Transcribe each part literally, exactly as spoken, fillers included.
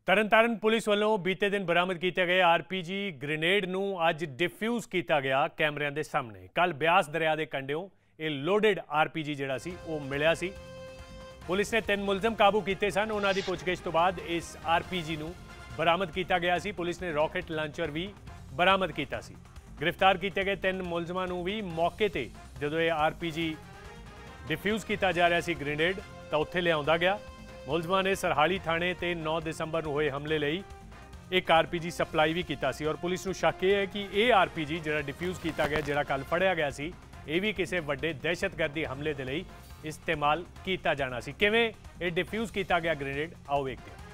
Tarn Taran police वालों बीते दिन बरामद किए गए आर पी जी ग्रेनेड नूं अज डिफ्यूज किया गया कैमरिਆਂ के सामने। कल ब्यास दरिया के कंढियों ये लोडेड आर पी जी जिहड़ा सी वो मिलिया सी। पुलिस ने तीन मुलजम काबू किए सन। उन्हां दी पुछगिछ तो बाद इस आर पी जी नूं बरामद किया गया सी। पुलिस ने रॉकेट लांचर भी बरामद किया सी। गिरफ्तार किए गए तीन मुलजमां नूं भी मौके ते जदों ये आर पी जी डिफ्यूज किया जा रहा सी ग्रेनेड तो उत्थे लिआउंदा गया। मुलजमां ने सरहाली थाणे ते नौ दिसंबर को हुए हमले लई एक आर पी जी सप्लाई भी किया सी और पुलिस नूं शक है कि यह आर पी जी जिहड़ा डिफ्यूज किया गया जिहड़ा कल फड़िया गया सी ये भी किसी वड्डे दहशतगर्दी हमले दे लई इस्तेमाल किया जाना सी। किवें ये डिफ्यूज किया गया ग्रेनेड आओ वेखदे हां।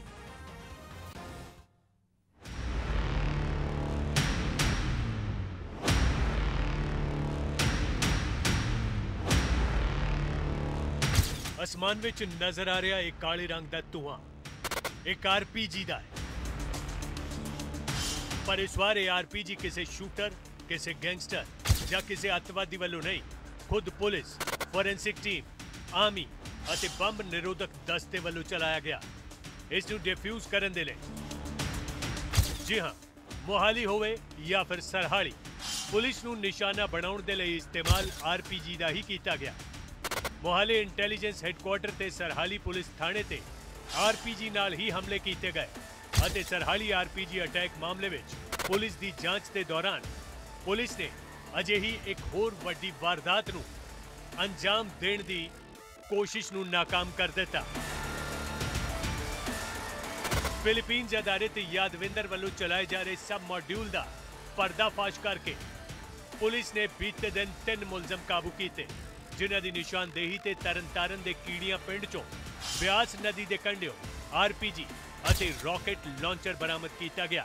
आसमान विच नजर आ रहा एक काले रंग का धुआं एक आर पी जी का है, पर इस बार यह आर पी जी किसी शूटर किसी गैंगस्टर या किसी अतवादी वालों नहीं, खुद पुलिस फोरेंसिक टीम आर्मी और बंब निरोधक दस्ते वालों चलाया गया। इसनूं डिफ्यूज करने दे लई जी हाँ मोहाली होवे या फिर सरहाली पुलिस नूं निशाना बनाउण दे लई इस्तेमाल आर पी जी का ही किया गया। मोहाली इंटैलीजेंस हैडक्वार्टर ते सरहाली पुलिस थाने ते आर पी जी नाल ही हमले किए गए और Sarhali R P G attack मामले में पुलिस की जांच के दौरान पुलिस ने अजे ही एक होर वड्डी वारदात नूं अंजाम देने की कोशिश नूं नाकाम कर दिता। फिलीपींस आधारित यादविंदर वालों चलाए जा रहे सब मॉड्यूल का पर्दाफाश करके पुलिस ने बीते दिन तीन मुलजम काबू किए जिन्हां दी निशानदेही ते तरनतारन दे कीड़ियां पिंड चों ब्यास नदी के कंढियों आर पी जी अते रॉकेट लॉन्चर बरामद किया गया,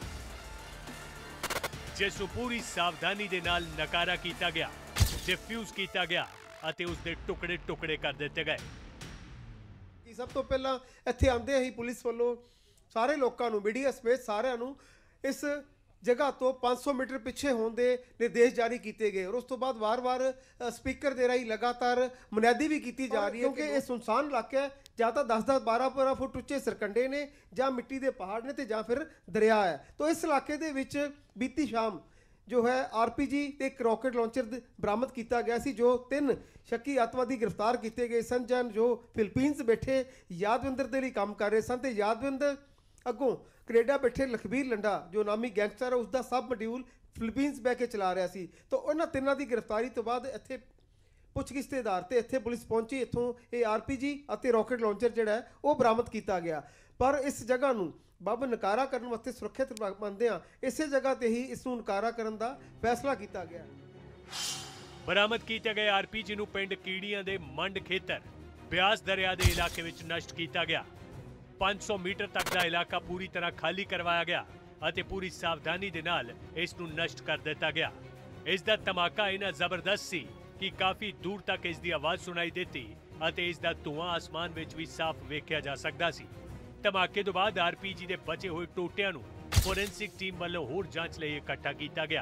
जिस नूं पूरी सावधानी दे नाल नकारा किया गया, डिफ्यूज किया गया अते उसदे टुकड़े टुकड़े कर दिते गए। सब तो पहला इत्थे आंदे ही पुलिस वालों सारे लोगों नूं मीडिया समेत सारिਆਂ ਨੂੰ इस जगह तो पाँच सौ मीटर पिछे होने के निर्देश जारी किए गए और उस तो बाद वार वार स्पीकर दे राही लगातार मुनैदी भी की जा रही है क्योंकि ये सुनसान इलाका है, या तो दस दस बारह बारह फुट उच्चे सरकंडे ने या मिट्टी के पहाड़ ने तो फिर दरिया है। तो इस इलाके दे विच बीती शाम जो है आर पी जी ते एक रॉकेट लॉन्चर बरामद किया गया सी, जो तीन शक्की अतवादी गिरफ्तार किए गए सन जन जो फिलीपींस बैठे यादविंदर के लिए काम कर रहे सन। तो यादविंदर अगों कनेडा बैठे लखबीर लंडा जो नामी गैंगस्टर है उसका सब मॉड्यूल फिलीपींस बह के चला रहा सी। तो उन्होंने तिनों की गिरफ्तारी तो बाद इत्थे पुछगिछ के आधार पर इत्थे पुलिस पहुंची, इत्थों ये आर पी जी और रॉकेट लॉन्चर जिहड़ा है वो बरामद किया गया। पर इस जगह नूं बब नकारा करने वास्ते सुरक्षित मनदे हां, इसे जगह ते ही इस नूं नकारा करन दा फैसला किया गया। बरामद किए गए आर पी जी नूं पिंड कीड़ियां दे मंड खेतर ब्यास दरिया के इलाके विच नष्ट किया गया। पाँच सौ मीटर तक का इलाका पूरी तरह खाली करवाया गया और पूरी सावधानी दे नाल इस नूं नष्ट कर दिता गया। इसका धमाका इन्ना जबरदस्त सी कि काफ़ी दूर तक इसकी आवाज़ सुनाई देती और इसका धुआं आसमान में भी साफ वेख्या जा सकता सी। धमाके तो बाद आर पी जी के बचे हुए टोटियां नूं फोरेंसिक टीम वालों होर जांच लई इकट्ठा किया गया।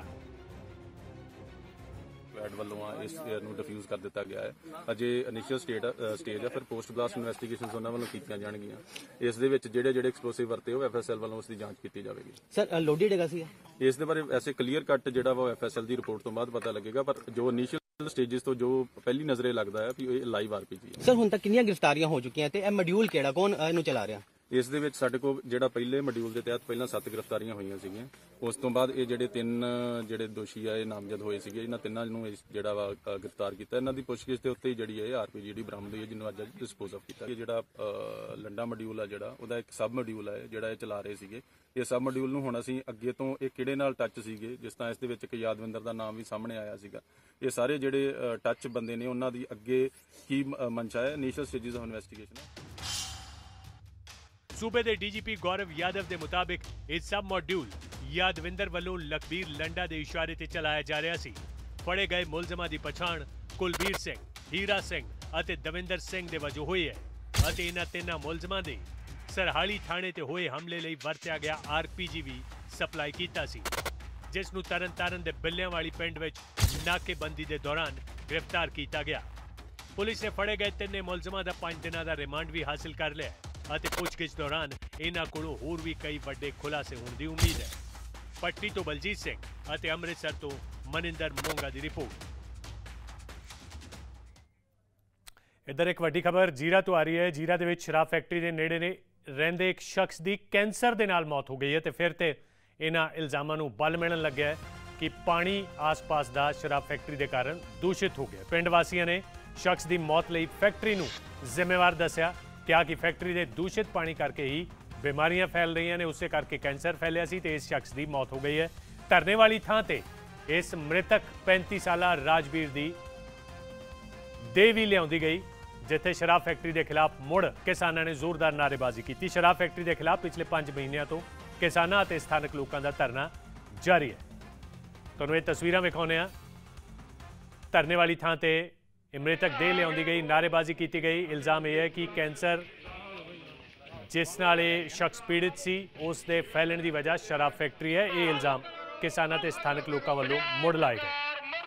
वालों इस डिफ्यूज कर दिता गया है। अजे इनिशियल स्टेट स्टेज है, फिर पोस्ट ब्लास्ट इन्वेस्टिगेशन उन्होंने वालों कीतियां जाणगियां। इस दे विच जिहड़े जिहड़े एक्सप्लोसिव वरते हो एफ एस एल वालों उसकी जांच की जाएगी। सर लोडेड हैगा सी इस दे बारे ऐसे क्लीयर कट जिहड़ा वा एफ एस एल की रिपोर्ट तो बाद पता लगेगा, पर जो इनिशियल स्टेजेस तो जो पहली नजरे लगता है कि लाइव आर पी जी है। सर हुण तक कितनियां गिरफ्तारियां हो चुकियां ते मॉड्यूल किहड़ा कौन इहनूं चला रहा? इस दे विच साडे कोल जिहड़ा पहले मॉड्यूल के तहत पहला सत्त गिरफ्तारियां होईयां सीगीआं, उस तो बाद ये जिहड़े तीन जिहड़े दोषी आ नामजद होए सीगे इन्हां तिन्नां नूं जिहड़ा वा गिरफ्तार कीता। इन्हां दी पुछगिछ दे उत्ते जिहड़ी है आर पी जी जिहड़ी बरामद होई है जिन्नूं अज डिस्पोज ऑफ कीता। ये जिहड़ा लंडा मॉड्यूल आ जिहड़ा ओहदा एक सब मॉड्यूल है जिहड़ा ये चला रहे सीगे। ये सब मॉड्यूल नूं हुण असीं अगे तो ये किहड़े नाल टच सीगे, जिस तरह इस दे विच एक यादविंदर दा नाम भी सामने आया सीगा। ये सारे जिहड़े टच बंदे ने उन्हां दी अगे की मंशा है, इनिशियल स्टेजेस ऑफ इन्वेस्टिगेशन। सूबे के D G P Gaurav Yadav के मुताबिक यह सब मॉड्यूल यादविंदर वालों लखबीर लंडा के इशारे से चलाया जा रहा सी। फड़े गए मुलजमां की पछाण कुलबीर सिंह, हीरा सिंह और दविंदर सिंह के वजों हुई है। इन्हां तिन्हां मुलजमां दे सरहाली थाणे ते होए हमले लई वरत्या गया आर पी जी भी सप्लाई कीता सी, जिस नूं तरनतारन दे बिल्लियां वाली पिंड विच नाकेबंदी के दौरान गिरफ्तार किया गया। पुलिस ने फड़े गए तिन्ने मुलजमां दा पांच दिनां दा रिमांड भी हासिल कर लिया। ਅਤੇ ਪੁੱਛਗਿੱਛ ਦੌਰਾਨ ਇਹਨਾਂ ਕੋਲੋਂ ਹੋਰ ਵੀ ਕਈ ਵੱਡੇ ਖੁਲਾਸੇ ਹੋਣ ਦੀ ਉਮੀਦ ਹੈ। ਪੱਟੀ ਤੋਂ ਬਲਜੀਤ ਸਿੰਘ ਅਤੇ ਅੰਮ੍ਰਿਤਸਰ ਤੋਂ ਮਨਿੰਦਰ ਮੋਂਗਾ ਦੀ ਰਿਪੋਰਟ। ਇੱਧਰ ਇੱਕ ਵੱਡੀ ਖਬਰ ਜੀਰਾ ਤੋਂ ਆ ਰਹੀ ਹੈ। ਜੀਰਾ ਦੇ ਵਿੱਚ ਸ਼ਰਾਬ ਫੈਕਟਰੀ ਦੇ ਨੇੜੇ ਨੇ ਰਹਿੰਦੇ ਇੱਕ ਸ਼ਖਸ ਦੀ ਕੈਂਸਰ ਦੇ ਨਾਲ ਮੌਤ ਹੋ ਗਈ ਹੈ ਤੇ ਫਿਰ ਤੇ ਇਹਨਾਂ ਇਲਜ਼ਾਮਾਂ ਨੂੰ ਬਲ ਮਿਲਣ ਲੱਗਿਆ ਹੈ ਕਿ ਪਾਣੀ ਆਸ-ਪਾਸ ਦਾ ਸ਼ਰਾਬ ਫੈਕਟਰੀ ਦੇ ਕਾਰਨ ਦੂਸ਼ਿਤ ਹੋ ਗਿਆ। ਪਿੰਡ ਵਾਸੀਆਂ ਨੇ ਸ਼ਖਸ ਦੀ ਮੌਤ ਲਈ ਫੈਕਟਰੀ ਨੂੰ ਜ਼ਿੰਮੇਵਾਰ ਦੱਸਿਆ, ਕਿਹਾ ਕਿ ਫੈਕਟਰੀ ਦੇ ਦੂਸ਼ਿਤ ਪਾਣੀ ਕਰਕੇ ਹੀ ਬਿਮਾਰੀਆਂ ਫੈਲ ਰਹੀਆਂ ਨੇ, ਉਸੇ ਕਰਕੇ ਕੈਂਸਰ ਫੈਲਿਆ ਸੀ ਤੇ ਇਸ ਸ਼ਖਸ ਦੀ ਮੌਤ ਹੋ ਗਈ ਹੈ। ਧਰਨੇ ਵਾਲੀ ਥਾਂ ਤੇ ਇਸ ਮ੍ਰਿਤਕ ਪੈਂਤੀ ਸਾਲਾ ਰਾਜਵੀਰ ਦੀ ਦੇਹ ਵੀ ਲਿਆਉਂਦੀ ਗਈ, ਜਿੱਥੇ ਸ਼ਰਾਬ ਫੈਕਟਰੀ ਦੇ ਖਿਲਾਫ ਮੁੜ ਕਿਸਾਨਾਂ ਨੇ ਜ਼ੋਰਦਾਰ ਨਾਅਰੇਬਾਜ਼ੀ ਕੀਤੀ। ਸ਼ਰਾਬ ਫੈਕਟਰੀ ਦੇ ਖਿਲਾਫ ਪਿਛਲੇ ਪੰਜ ਮਹੀਨਿਆਂ ਤੋਂ ਕਿਸਾਨਾਂ ਅਤੇ ਸਥਾਨਕ ਲੋਕਾਂ ਦਾ ਧਰਨਾ ਜਾਰੀ ਹੈ। ਤੁਹਾਨੂੰ ਇਹ ਤਸਵੀਰਾਂ ਵਿਖਾਉਂਦੇ ਹਾਂ। ਧਰਨੇ ਵਾਲੀ ਥਾਂ ਤੇ ਮ੍ਰਿਤਕ ਦੇਹ ਲਿਆਉਂਦੀ ਗਈ, ਨਾਅਰੇਬਾਜ਼ੀ ਕੀਤੀ ਗਈ। ਇਲਜ਼ਾਮ ਇਹ ਹੈ ਕਿ ਕੈਂਸਰ ਜਿਸ ਨਾਲ ਇਹ ਸ਼ਖਸ ਪੀੜਿਤ ਸੀ ਉਸ ਦੇ ਫੈਲਣ ਦੀ ਵਜ੍ਹਾ ਸ਼ਰਾਬ ਫੈਕਟਰੀ ਹੈ। ਇਹ ਇਲਜ਼ਾਮ ਕਿਸਾਨਾਂ ਤੇ ਸਥਾਨਕ ਲੋਕਾਂ ਵੱਲੋਂ ਮੁੜ ਲਾਏ ਗਏ।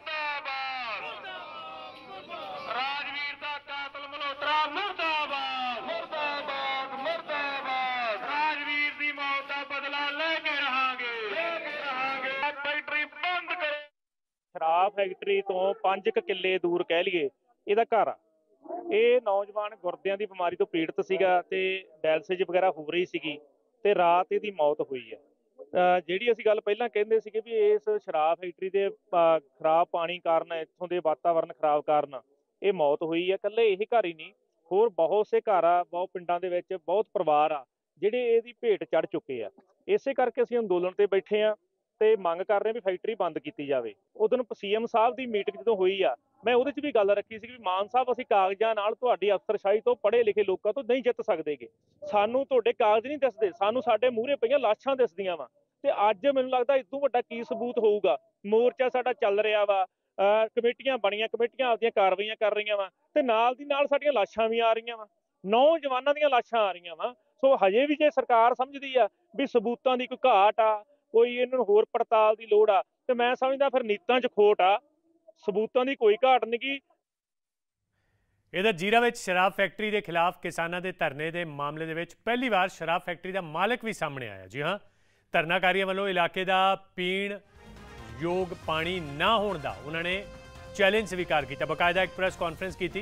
ਸ਼ਰਾਬ ਫੈਕਟਰੀ ਤੋਂ ਪੰਜ ਕੁ ਕਿੱਲੇ ਦੂਰ ਕਹਿ ਲਈਏ ਇਹਦਾ ਘਰ ਆ। ਇਹ ਨੌਜਵਾਨ ਗੁਰਦਿਆਂ ਦੀ ਬਿਮਾਰੀ ਤੋਂ ਪੀੜਤ ਸੀਗਾ ਤੇ ਡਾਇਲਸਿਸ ਵਗੈਰਾ ਹੋ ਰਹੀ ਸੀਗੀ ਤੇ ਰਾਤ ਇਹਦੀ ਮੌਤ ਹੋਈ ਹੈ। ਜਿਹੜੀ ਅਸੀਂ ਗੱਲ ਪਹਿਲਾਂ ਕਹਿੰਦੇ ਸੀਗੇ ਵੀ ਇਸ ਸ਼ਰਾਬ ਫੈਕਟਰੀ ਦੇ ਖਰਾਬ ਪਾਣੀ ਕਾਰਨ, ਇੱਥੋਂ ਦੇ ਵਾਤਾਵਰਨ ਖਰਾਬ ਕਾਰਨ ਇਹ ਮੌਤ ਹੋਈ ਹੈ। ਇਕੱਲੇ ਇਹ ਘਰ ਹੀ ਨਹੀਂ, ਹੋਰ ਬਹੁਤ ਸੇ ਘਰ ਆ, ਬਹੁਤ ਪਿੰਡਾਂ ਦੇ ਵਿੱਚ ਬਹੁਤ ਪਰਿਵਾਰ ਆ ਜਿਹੜੇ ਇਹਦੀ ਭੇਟ ਚੜ੍ਹ ਚੁੱਕੇ ਆ। ਇਸੇ ਕਰਕੇ ਅਸੀਂ ਅੰਦੋਲਨ ਤੇ ਬੈਠੇ ਆ ਤੇ ਮੰਗ ਕਰ ਰਹੇ ਵੀ ਫੈਕਟਰੀ ਬੰਦ ਕੀਤੀ ਜਾਵੇ। ਉਦੋਂ ਸੀਐਮ ਸਾਹਿਬ ਦੀ ਮੀਟਿੰਗ ਜਦੋਂ ਹੋਈ ਆ, ਮੈਂ ਉਹਦੇ 'ਚ ਵੀ ਗੱਲ ਰੱਖੀ ਸੀ ਵੀ ਮਾਨ ਸਾਹਿਬ, ਅਸੀਂ ਕਾਗਜ਼ਾਂ ਨਾਲ ਤੁਹਾਡੀ ਅਫਸਰਸ਼ਾਹੀ ਤੋਂ ਪੜ੍ਹੇ ਲਿਖੇ ਲੋਕਾਂ ਤੋਂ ਨਹੀਂ ਜਿੱਤ ਸਕਦੇਗੇ। ਸਾਨੂੰ ਤੁਹਾਡੇ ਕਾਗਜ਼ ਨਹੀਂ ਦਿਸਦੇ, ਸਾਨੂੰ ਸਾਡੇ ਮੂਹਰੇ ਪਈਆਂ ਲਾਸ਼ਾਂ ਦਿਸਦੀਆਂ ਵਾ। ਤੇ ਅੱਜ ਮੈਨੂੰ ਲੱਗਦਾ ਇਸ ਤੋਂ ਵੱਡਾ ਕੀ ਸਬੂਤ ਹੋਊਗਾ। ਮੋਰਚਾ ਸਾਡਾ ਚੱਲ ਰਿਹਾ ਵਾ, ਕਮੇਟੀਆਂ ਬਣੀਆਂ, ਕਮੇਟੀਆਂ ਆਪਦੀਆਂ ਕਾਰਵਾਈਆਂ ਕਰ ਰਹੀਆਂ ਵਾ ਤੇ ਨਾਲ ਦੀ ਨਾਲ ਸਾਡੀਆਂ ਲਾਸ਼ਾਂ ਵੀ ਆ ਰਹੀਆਂ ਵਾ, ਨੌਜਵਾਨਾਂ ਦੀਆਂ ਲਾਸ਼ਾਂ ਆ ਰਹੀਆਂ ਵਾ। ਸੋ ਹਜੇ ਵੀ ਜੇ ਸਰਕਾਰ ਸਮਝਦੀ ਆ ਵੀ ਸਬੂਤਾਂ ਦੀ ਕੋਈ ਘਾਟ ਆ, ਕੋਈ ਇਹਨਾਂ ਨੂੰ ਹੋਰ ਪੜਤਾਲ ਦੀ ਲੋੜ ਆ, ਤੇ ਮੈਂ ਸਮਝਦਾ ਫਿਰ ਨੀਤਾਂ 'ਚ ਖੋਟ ਆ। ਸਬੂਤਾਂ ਦੀ ਕੋਈ ਘਾਟ ਨਹੀਂ ਗੀ। ਇਧਰ ਜੀਰਾ ਵਿੱਚ ਸ਼ਰਾਬ ਫੈਕਟਰੀ ਦੇ ਖਿਲਾਫ ਕਿਸਾਨਾਂ ਦੇ ਧਰਨੇ ਦੇ ਮਾਮਲੇ ਦੇ ਵਿੱਚ ਪਹਿਲੀ ਵਾਰ ਸ਼ਰਾਬ ਫੈਕਟਰੀ ਦਾ ਮਾਲਕ ਵੀ ਸਾਹਮਣੇ ਆਇਆ। ਜੀ ਹਾਂ, ਧਰਨਾਕਾਰੀਆਂ ਵੱਲੋਂ ਇਲਾਕੇ ਦਾ ਪੀਣ ਯੋਗ ਪਾਣੀ ਨਾ ਹੋਣ ਦਾ ਉਹਨਾਂ ਨੇ ਚੈਲੰਜ ਸਵੀਕਾਰ ਕੀਤਾ। ਬਕਾਇਦਾ ਇੱਕ ਪ੍ਰੈਸ ਕਾਨਫਰੰਸ ਕੀਤੀ।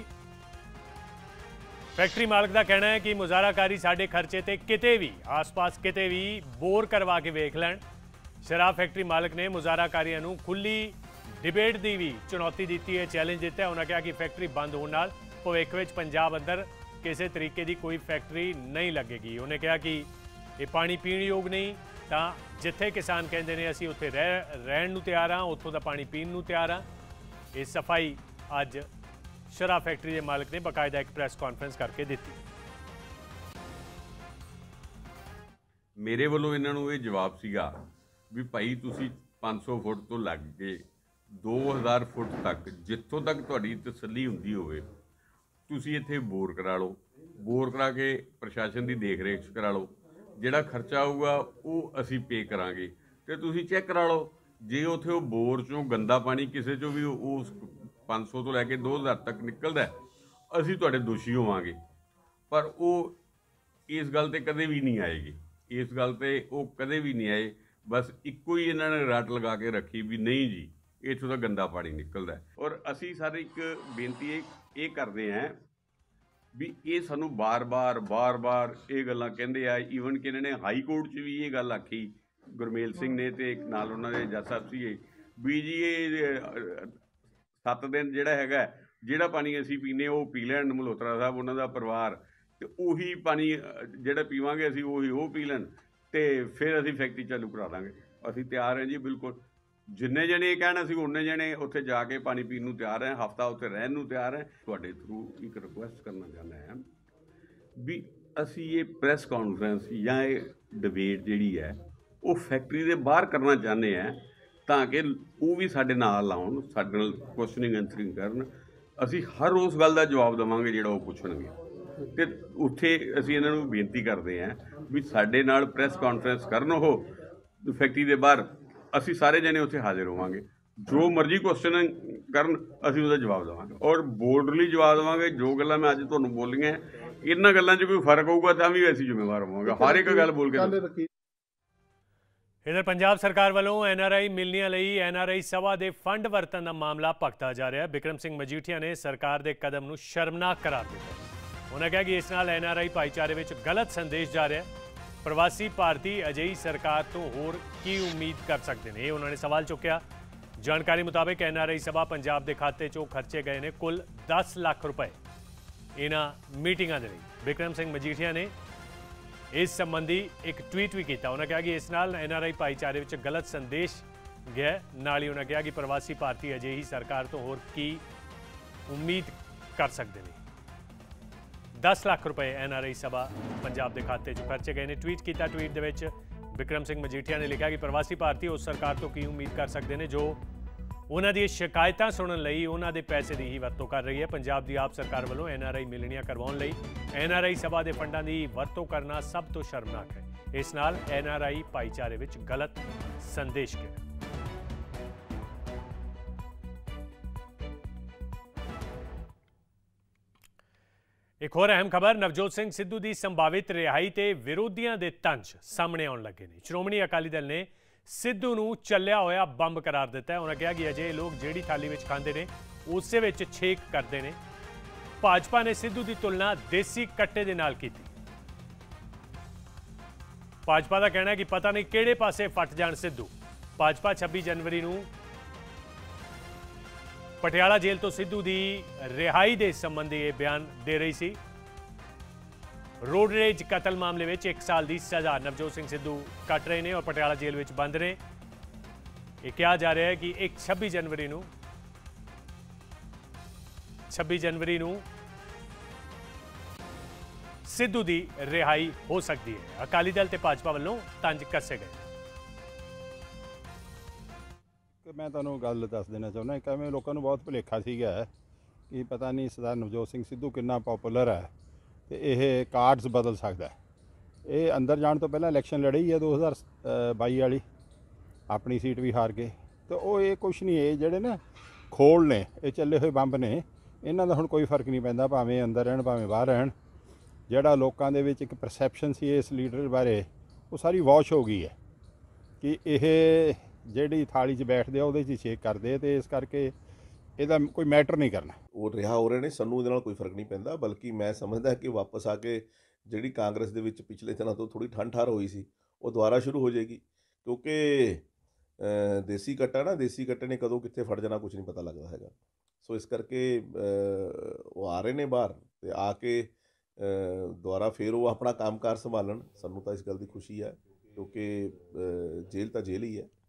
ਫੈਕਟਰੀ ਮਾਲਕ ਦਾ ਕਹਿਣਾ ਹੈ ਕਿ ਮੁਜ਼ਾਹਰਾਕਾਰੀ ਸਾਡੇ ਖਰਚੇ ਤੇ ਕਿਤੇ ਵੀ ਆਸ-ਪਾਸ ਕਿਤੇ ਵੀ ਬੋਰ ਕਰਵਾ ਕੇ ਵੇਖ ਲੈਣ। ਸ਼ਰਾਬ ਫੈਕਟਰੀ ਮਾਲਕ ਨੇ ਮੁਜ਼ਾਹਰਾਕਾਰੀਆਂ ਨੂੰ ਖੁੱਲੀ ਡਿਬੇਟ ਦੀ ਵੀ ਚੁਣੌਤੀ ਦਿੱਤੀ ਹੈ, ਚੈਲੰਜ ਦਿੱਤਾ। ਉਹਨਾਂ ਕਿਹਾ ਕਿ ਫੈਕਟਰੀ ਬੰਦ ਹੋਣ ਨਾਲ ਭਵਿੱਖ ਵਿੱਚ ਪੰਜਾਬ ਅੰਦਰ ਕਿਸੇ ਤਰੀਕੇ ਦੀ ਕੋਈ ਫੈਕਟਰੀ ਨਹੀਂ ਲੱਗੇਗੀ। ਉਹਨੇ ਕਿਹਾ ਕਿ ਇਹ ਪਾਣੀ ਪੀਣ ਯੋਗ ਨਹੀਂ, ਤਾਂ ਜਿੱਥੇ ਕਿਸਾਨ ਕਹਿੰਦੇ ਨੇ ਅਸੀਂ ਉੱਥੇ ਰਹਿ ਰਹਿਣ ਨੂੰ ਤਿਆਰ ਹਾਂ, ਉੱਥੋਂ ਦਾ ਪਾਣੀ ਪੀਣ ਨੂੰ ਤਿਆਰ ਹਾਂ। ਇਹ ਸਫਾਈ ਅੱਜ ਸ਼ਰਾਬ ਫੈਕਟਰੀ ਦੇ ਮਾਲਕ ਨੇ ਬਕਾਇਦਾ ਇੱਕ ਪ੍ਰੈਸ ਕਾਨਫਰੰਸ ਕਰਕੇ ਦਿੱਤੀ। ਮੇਰੇ ਵੱਲੋਂ ਇਹਨਾਂ ਨੂੰ ਇਹ ਜਵਾਬ ਸੀਗਾ ਵੀ ਭਾਈ ਤੁਸੀਂ ਪੰਜ ਸੌ ਫੁੱਟ ਤੋਂ ਲੱਗ ਕੇ ਦੋ ਹਜ਼ਾਰ ਫੁੱਟ ਤੱਕ ਜਿੱਥੋਂ ਤੱਕ ਤੁਹਾਡੀ ਤਸੱਲੀ ਹੁੰਦੀ ਹੋਵੇ ਤੁਸੀਂ ਇੱਥੇ ਬੋਰ ਕਰਾ ਲਓ, ਬੋਰ ਕਰਾ ਕੇ ਪ੍ਰਸ਼ਾਸਨ ਦੀ ਦੇਖ ਰੇਖ 'ਚ ਕਰਾ ਲਓ। ਜਿਹੜਾ ਖਰਚਾ ਆਊਗਾ ਉਹ ਅਸੀਂ ਪੇ ਕਰਾਂਗੇ ਤੇ ਤੁਸੀਂ ਚੈੱਕ ਕਰਾ ਲਓ। ਜੇ ਉੱਥੇ ਉਹ ਬੋਰ 'ਚੋਂ ਗੰਦਾ ਪਾਣੀ ਕਿਸੇ 'ਚੋਂ ਵੀ ਉਸ ਪੰਜ ਸੌ ਤੋਂ ਲੈ ਕੇ ਦੋ ਹਜ਼ਾਰ ਤੱਕ ਨਿਕਲਦਾ, ਅਸੀਂ ਤੁਹਾਡੇ ਦੋਸ਼ੀ ਹੋਵਾਂਗੇ। ਪਰ ਉਹ ਇਸ ਗੱਲ 'ਤੇ ਕਦੇ ਵੀ ਨਹੀਂ ਆਏਗੀ, ਇਸ ਗੱਲ 'ਤੇ ਉਹ ਕਦੇ ਵੀ ਨਹੀਂ ਆਏ। ਬਸ ਇੱਕੋ ਹੀ ਇਹਨਾਂ ਨੇ ਰੱਟ ਲਗਾ ਕੇ ਰੱਖੀ ਵੀ ਨਹੀਂ ਜੀ ਇੱਥੋਂ ਦਾ ਗੰਦਾ ਪਾਣੀ ਨਿਕਲਦਾ। ਔਰ ਅਸੀਂ ਸਾਰੇ ਇੱਕ ਬੇਨਤੀ ਇਹ ਇਹ ਕਰਦੇ ਹਾਂ ਵੀ ਇਹ ਸਾਨੂੰ ਬਾਰ-ਬਾਰ ਬਾਰ-ਬਾਰ ਇਹ ਗੱਲਾਂ ਕਹਿੰਦੇ ਆ। ਈਵਨ ਕਿ ਇਹਨਾਂ ਨੇ ਹਾਈ ਕੋਰਟ 'ਚ ਵੀ ਇਹ ਗੱਲ ਆਖੀ, ਗੁਰਮੇਲ ਸਿੰਘ ਨੇ ਤੇ ਇੱਕ ਨਾਲ ਉਹਨਾਂ ਦੇ ਜੱਜ ਸਾਹਿਬ ਸੀਗੇ ਵੀ ਜੀ ਇਹ ਸੱਤ ਦਿਨ ਜਿਹੜਾ ਹੈਗਾ ਜਿਹੜਾ ਪਾਣੀ ਅਸੀਂ ਪੀਂਦੇ ਉਹ ਪੀ ਲੈਣ ਮਲਹੋਤਰਾ ਸਾਹਿਬ, ਉਹਨਾਂ ਦਾ ਪਰਿਵਾਰ, ਤੇ ਉਹੀ ਪਾਣੀ ਜਿਹੜਾ ਪੀਵਾਂਗੇ ਅਸੀਂ ਉਹੀ ਉਹ ਪੀ ਲੈਣ ਤੇ ਫਿਰ ਅਸੀਂ ਫੈਕਟਰੀ ਚਾਲੂ ਕਰਾ ਦਾਂਗੇ। ਅਸੀਂ ਤਿਆਰ ਹਾਂ ਜੀ, ਬਿਲਕੁਲ। ਜਿੰਨੇ ਜਣੇ ਇਹ ਕਹਿਣ ਅਸੀਂ ਉਨੇ ਜਣੇ ਉੱਥੇ ਜਾ ਕੇ ਪਾਣੀ ਪੀਣ ਨੂੰ ਤਿਆਰ ਹਾਂ, ਹਫ਼ਤਾ ਉੱਥੇ ਰਹਿਣ ਨੂੰ ਤਿਆਰ ਹੈ। ਤੁਹਾਡੇ ਥਰੂ ਇੱਕ ਰਿਕੁਐਸਟ ਕਰਨਾ ਚਾਹੁੰਦਾ ਹਾਂ ਵੀ ਅਸੀਂ ਇਹ ਪ੍ਰੈਸ ਕਾਨਫਰੰਸ ਜਾਂ ਇਹ ਡਿਬੇਟ ਜਿਹੜੀ ਹੈ ਉਹ ਫੈਕਟਰੀ ਦੇ ਬਾਹਰ ਕਰਨਾ ਚਾਹੁੰਦੇ ਹਾਂ ਤਾਂ ਕਿ ਉਹ ਵੀ ਸਾਡੇ ਨਾਲ ਆਉਣ, ਸਾਡੇ ਨਾਲ ਕੁਐਸਚਨਿੰਗ ਆਨਸਰਿੰਗ ਕਰਨ। ਅਸੀਂ ਹਰ ਉਸ ਗੱਲ ਦਾ ਜਵਾਬ ਦੇਵਾਂਗੇ ਜਿਹੜਾ ਉਹ ਪੁੱਛਣਗੇ। ਅਤੇ ਉੱਥੇ ਅਸੀਂ ਇਹਨਾਂ ਨੂੰ ਬੇਨਤੀ ਕਰਦੇ ਹਾਂ ਵੀ ਸਾਡੇ ਨਾਲ ਪ੍ਰੈਸ ਕਾਨਫਰੰਸ ਕਰਨ, ਉਹ ਫੈਕਟਰੀ ਦੇ ਬਾਹਰ। ਅਸੀਂ ਸਾਰੇ ਜਣੇ ਉੱਥੇ ਹਾਜ਼ਰ ਹੋਵਾਂਗੇ, ਜੋ ਮਰਜ਼ੀ ਕੁਐਸਚਨ ਕਰਨ ਅਸੀਂ ਉਹਦਾ ਜਵਾਬ ਦੇਵਾਂਗੇ ਔਰ ਬੋਲਡਲੀ ਜਵਾਬ ਦੇਵਾਂਗੇ। ਜੋ ਗੱਲਾਂ ਮੈਂ ਅੱਜ ਤੁਹਾਨੂੰ ਬੋਲੀਆਂ ਇਹਨਾਂ ਗੱਲਾਂ 'ਚ ਕੋਈ ਫਰਕ ਹੋਊਗਾ ਤਾਂ ਵੀ ਅਸੀਂ ਜ਼ਿੰਮੇਵਾਰ ਹੋਵਾਂਗੇ। ਹਰ ਇੱਕ ਗੱਲ ਬੋਲ ਕੇ। इधर पंजाब सरकार वालों एनआरआई मिलनियां लई एनआरआई सभा के फंड वरतन का मामला भखता जा रहा है। बिक्रम सिंह मजीठिया ने सरकार के कदम को शर्मनाक करार दिता। उन्होंने कहा कि इस नाल एनआरआई भाईचारे में गलत संदेश जा रहा है। प्रवासी भारती अजिही सरकार तो होर की उम्मीद कर सकते हैं, उन्होंने सवाल चुकया। जानकारी मुताबिक एनआरआई सभा पंजाब के खाते चों खर्चे गए ने कुल दस लाख रुपए इन्हां मीटिंगां दे लई। बिक्रम सिंह मजीठिया ने इस संबंधी एक ट्वीट भी किया। उन्होंने कहा कि इस नाल एनआरआई भाईचारे में गलत संदेश गया। नाल ही उन्होंने कहा कि प्रवासी भारती अजिही सरकार तो होर की उम्मीद कर सकते हैं। दस लाख रुपए एनआरआई सभा पंजाब के खाते च खर्चे गए ने। ट्वीट किया। ट्वीट के बिक्रम सिंह मजीठिया ने लिखा कि प्रवासी भारती उस सरकार तो की उम्मीद कर सकते हैं जो उन्हां दी शिकायतां सुनन लई उन्हां दे पैसे दी ही वरतों कर रही है। पंजाब दी आप सरकार वालों एनआरआई मिलनियां करवाउण लई एनआरआई सभा दे फंडां दी वरतों करना सब तो शर्मनाक है। इस नाल एनआरआई भाईचारे विच गलत संदेश गया। एक होर अहम खबर, नवजोत सिंह सिद्धू की संभावित रिहाई ते विरोधियों के तंज सामने आउण लगे ने। श्रोमणी अकाली दल ने सिद्धू नूं चलिया होया बंब करार दिता है। उन्होंने कहा कि अजे लोग जिहड़ी थाली विच खांदे ने उसे विच छेक करते हैं। भाजपा ने सिद्धू की तुलना देसी कट्टे दे नाल कीती। भाजपा का कहना है कि पता नहीं किहड़े पासे फट जाण सिद्धू। भाजपा छब्बीस जनवरी नूं पटियाला जेल तो सिद्धू की रिहाई के संबंधी ये बयान दे रही सी। रोड रेज कतल मामले में एक साल की सज़ा नवजोत सिंह सिद्धू कट रहे हैं और पटियाला जेल में बंद ने। यह कहा जा रहा है कि एक छब्बीस जनवरी नूं छब्बीस जनवरी नूं सिद्धू की रिहाई हो सकती है। अकाली दल ते भाजपा वालों तंज कसे गए। मैं तुहानूं गल दस देना चाहुंदा कि मैं लोगों को बहुत भुलेखा सीगा कि पता नहीं सरदार नवजोत सिंह सिद्धू कितना पॉपुलर है तो यह कार्ड्स बदल सकता है। ये अंदर जाने तो पहले इलैक्शन लड़ी है दो हज़ार बाई वाली, अपनी सीट भी हार गए। तो वो ये कुछ नहीं है जेडे ना खोल ने ये चले हुए बंब ने, इन्हों का हुण कोई फर्क नहीं पैंदा भावें अंदर रहन भावें बाहर रहन। जिहड़ा लोकां दे विच एक परसैप्शन सी इस लीडर बारे वो सारी वॉश हो गई है कि यह जिहड़ी थाली च बैठदे उहदे च छेक करदे ते इस करके ਇਹਦਾ ਕੋਈ ਮੈਟਰ ਨਹੀਂ ਕਰਨਾ। ਉਹ ਰਿਹਾ ਹੋ ਰਹੇ ਨੇ, ਸਾਨੂੰ ਇਹਦੇ ਨਾਲ ਕੋਈ ਫਰਕ ਨਹੀਂ ਪੈਂਦਾ। ਬਲਕਿ ਮੈਂ ਸਮਝਦਾ ਕਿ ਵਾਪਸ ਆ ਕੇ ਜਿਹੜੀ ਕਾਂਗਰਸ ਦੇ ਵਿੱਚ ਪਿਛਲੇ ਦਿਨਾਂ ਤੋਂ ਥੋੜੀ ਠੰਡ ਠਾਰ ਹੋਈ ਸੀ ਉਹ ਦੁਬਾਰਾ ਸ਼ੁਰੂ ਹੋ ਜਾਏਗੀ। ਕਿਉਂਕਿ ਦੇਸੀ ਕੱਟਾ ਨਾ ਦੇਸੀ ਕੱਟੇ ਨੇ ਕਦੋਂ ਕਿੱਥੇ ਫੜ ਜਾਣਾ ਕੁਝ ਨਹੀਂ ਪਤਾ ਲੱਗਦਾ ਹੈਗਾ। ਸੋ ਇਸ ਕਰਕੇ ਉਹ ਆ ਰਹੇ ਨੇ ਬਾਹਰ ਤੇ ਆ ਕੇ ਦੁਬਾਰਾ ਫਿਰ ਉਹ ਆਪਣਾ ਕੰਮਕਾਰ ਸੰਭਾਲਣ। ਸਾਨੂੰ ਤਾਂ ਇਸ ਗੱਲ ਦੀ ਖੁਸ਼ੀ ਹੈ ਕਿਉਂਕਿ ਜੇਲ੍ਹ ਤਾਂ ਜੇਲ੍ਹ ਹੀ ਹੈ।